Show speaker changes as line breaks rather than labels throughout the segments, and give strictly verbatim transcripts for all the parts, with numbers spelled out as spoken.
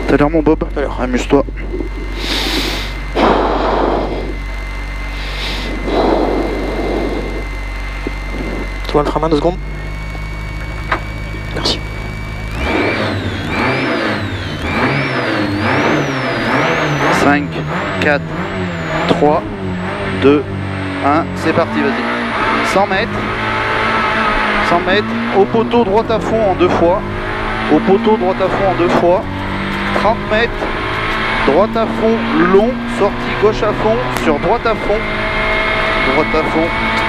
T'as l'air mon Bob? T'as l'air, amuse-toi.
Tu vois le frein à main deux secondes? Merci.
cinq, quatre, trois, deux, un, c'est parti, vas-y. cent mètres. cent mètres, au poteau droite à fond en deux fois. Au poteau droite à fond en deux fois. trente mètres, droite à fond, long, sortie gauche à fond, sur droite à fond. Droite à fond.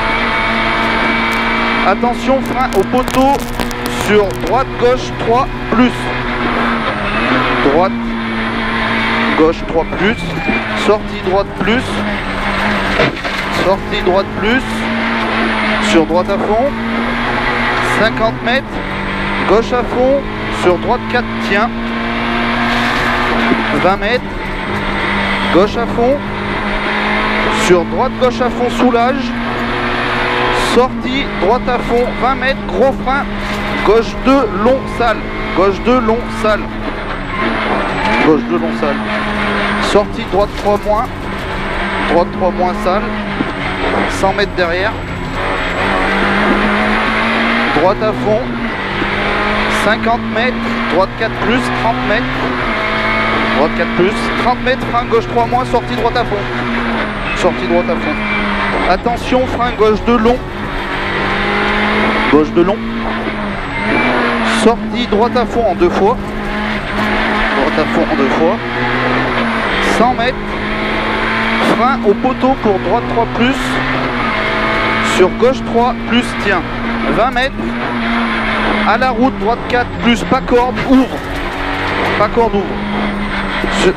Attention, frein au poteau, sur droite, gauche, trois, plus. Droite, gauche, trois, plus. Sortie droite, plus. Sortie droite, plus. Sur droite à fond. cinquante mètres, gauche à fond, sur droite quatre, tiens. vingt mètres, gauche à fond, sur droite gauche à fond, soulage. Sortie, droite à fond, vingt mètres, gros frein, gauche deux, long, sale. Gauche deux, long, sale. Gauche deux, long, sale. Sortie, droite trois moins, droite trois moins, sale. cent mètres derrière. Droite à fond, cinquante mètres, droite quatre plus, trente mètres, droite quatre plus, trente mètres, frein gauche trois moins, sortie droite à fond, sortie droite à fond. Attention, frein gauche deux long, gauche deux long, sortie droite à fond en deux fois, droite à fond en deux fois, cent mètres, frein au poteau pour droite trois plus, sur gauche trois plus, tiens. vingt mètres, à la route, droite quatre, plus, pas corde, ouvre. Pas corde, ouvre. Je...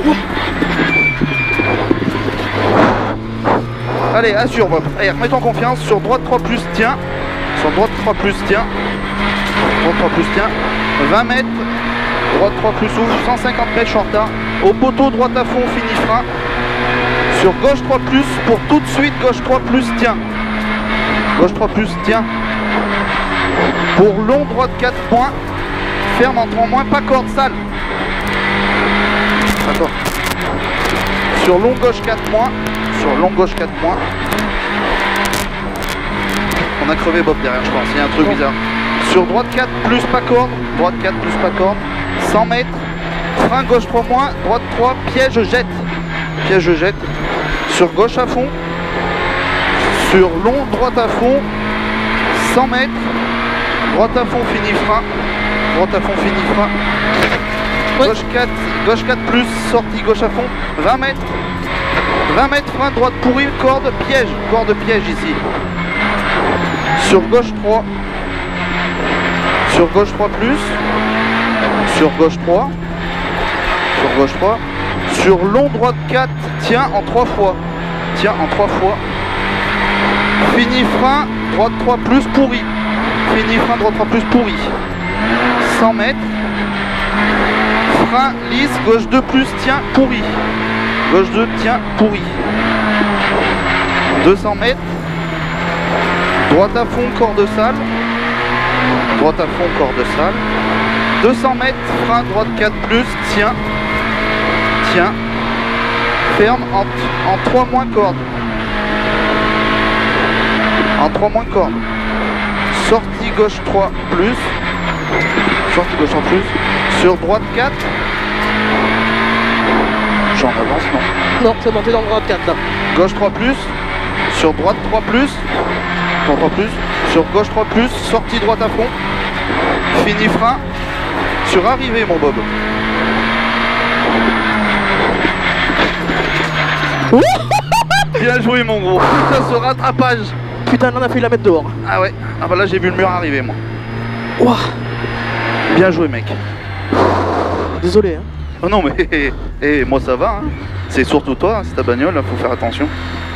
Allez, assure Bob. Allez, remets-toi en confiance, sur droite trois plus, tiens. Sur droite trois plus, tiens. Droite trois plus, tiens. vingt mètres, droite trois plus, ouvre. cent cinquante mètres, je suis en retard. Au poteau, droite à fond, fini frein. Sur gauche trois plus, pour tout de suite, gauche trois plus, tiens. Gauche trois plus, tiens. Pour long, droite quatre points. Ferme, entrant moins, pas corde, sale. D'accord. Sur long, gauche quatre points. Sur long, gauche quatre points. On a crevé Bob derrière, je pense. Il y a un truc bon. Bizarre. Sur droite quatre, plus pas corde. Droite quatre, plus pas corde. cent mètres. Frein, gauche trois moins. Droite trois, piège, jette. Piège, jette. Sur gauche à fond. Sur long, droite à fond. cent mètres. Droite à fond, fini frein. Droite à fond, fini frein. Oui. Gauche quatre, gauche quatre plus, sortie gauche à fond. vingt mètres. vingt mètres, frein, droite pourri, corde, piège. Corde piège ici. Sur gauche trois. Sur gauche trois plus. Sur gauche trois. Sur gauche trois. Sur long, droite quatre. Tiens en trois fois. Tiens en trois fois. Fini frein, droite trois plus, pourri. Fini frein, droite trois plus, pourri. cent mètres. Frein, lisse, gauche deux plus, tiens, pourri. Gauche deux, tiens, pourri. deux cents mètres. Droite à fond, corde sale. Droite à fond, corde sale. deux cents mètres, frein, droite quatre plus, tiens. Tiens. Ferme en, en trois moins corde. En trois moins corde. Sortie gauche trois plus. Sortie gauche en plus. Sur droite quatre. J'en avance, non?
Non, c'est monté dans droite quatre là.
Gauche trois plus. Sur droite trois plus. trois plus. Sur gauche trois plus. Sortie droite à fond. Fini frein. Sur arrivée, mon Bob. Bien joué, mon gros. Putain, ce rattrapage.
Putain, là on a failli la mettre dehors.
Ah ouais. Ah bah là j'ai vu le mur arriver, moi.
Ouah.
Bien joué, mec.
Désolé, hein.
Oh non, mais eh, moi ça va, hein. C'est surtout toi, hein, c'est ta bagnole, là, faut faire attention.